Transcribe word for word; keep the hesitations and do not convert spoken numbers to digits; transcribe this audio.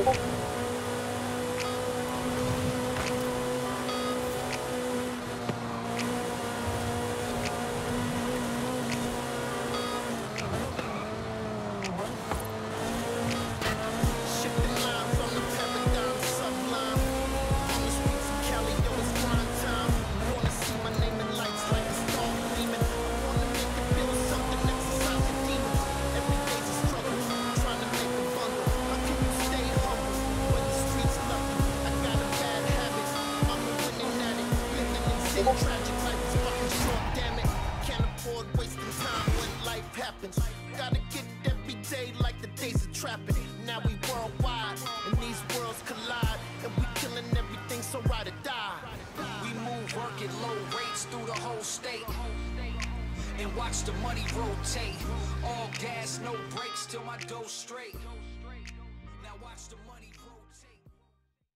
Tragic life is fucking short, damn it. Can't afford wasting time when life happens. Gotta get it every day like the days of trapping. Now we worldwide, and these worlds collide. And we killing everything, so ride or die. We move work at low rates through the whole state, and watch the money rotate. All gas, no brakes till my dough straight.